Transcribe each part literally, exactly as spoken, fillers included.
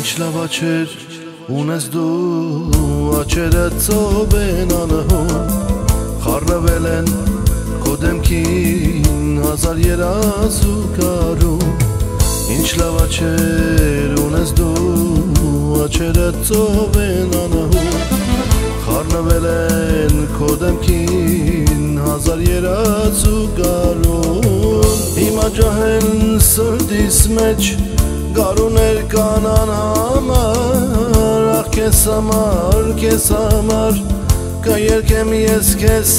Ինչ լավ աչեր ունես դու, աչերը ծով են անհուն, խառնվել են քո դեմքին հազար երազուկարում։ Ինչ լավ աչեր ունես դու, աչերը ծով են անհուն, խառնվել են քո դեմքին հազար երազուկարում։ Հիմա ջահել սրտիս մեջ գարուներ կան անհամար, ախ քեզ համար, քեզ համար կերկեմ ես քեզ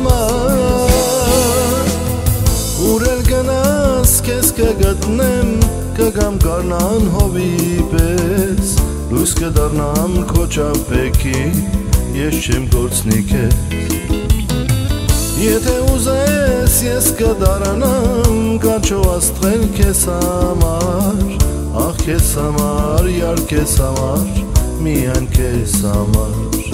համար։ Ուր էլ գնաս քեզ կգտնեմ, կգամ գարնան հովի պես, լույս կդառնամ քո ճամփեքի, ես չեմ գործնի քեզ։ Եթե ուզես ես կդառնամ կանչո աստղել քեզ համար, ախ քեզ համար, յար քեզ համար, միայն քեզ համար։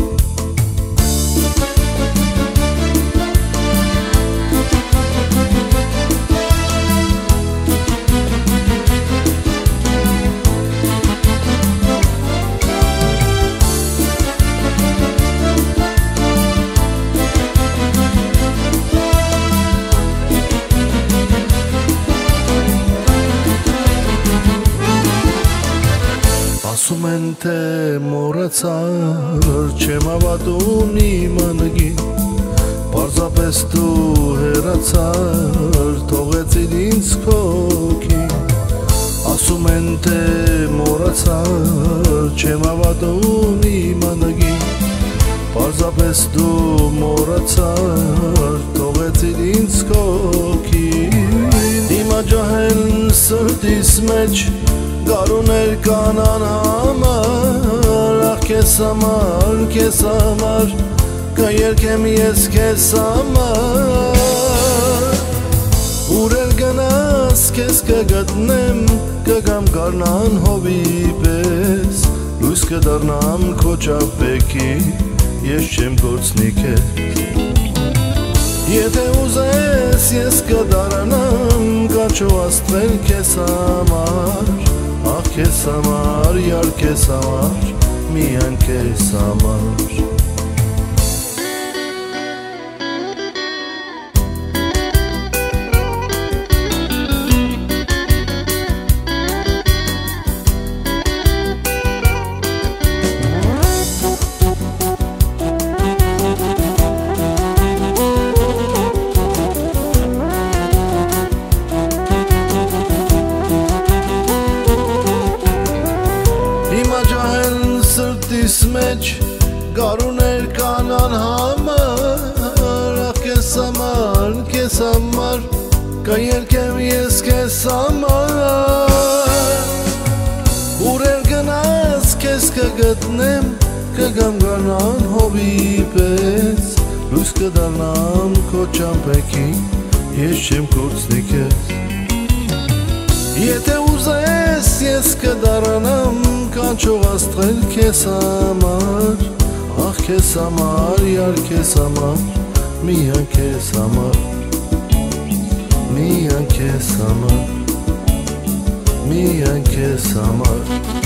Ասում են թե մոռացար, չեմ հավատում իմ անգին, պարզապես դու հեռացար, թողեցիր ինձ քո հոգին։ Ասում են թե մոռացար, չեմ հավատում իմ անգին, պարզապես դու մոռացար, թողեցիր ինձ քո հոգին։ Հիմա ջահել սրտիս մեջ գարուներ կան անհամար, ախ քեզ համար, քեզ համար կերկեմ ես քեզ համար։ Ուր էլ գնաս քեզ կգտնեմ, կգամ գարնան հովի պես, լույս կդառնամ քո ճամփեքի, ես չեմ գործնի քեզ։ Եթե ուզես ես կդառնամ կանչո աստղել քեզ համար, ախ քեզ համար, յար քեզ համար, միայն քեզ համար։ Սրտիս մեջ գարուներ կան անհամար, ախ քեզ համար, քեզ համար կերկեմ ես քեզ համար։ Ուր էլ գնաս քեզ կգտնեմ, կգամ գարնան հովի պես, լույս կդառնամ քո ճամփեքի, ես չեմ գործնի քեզ։ Եթե ուզես ես կդառնամ կանչող աստղել քեզ համար, ախ քեզ համար, յար քեզ համար, միայն քեզ համար, միայն քեզ համար, միայն քեզ համար։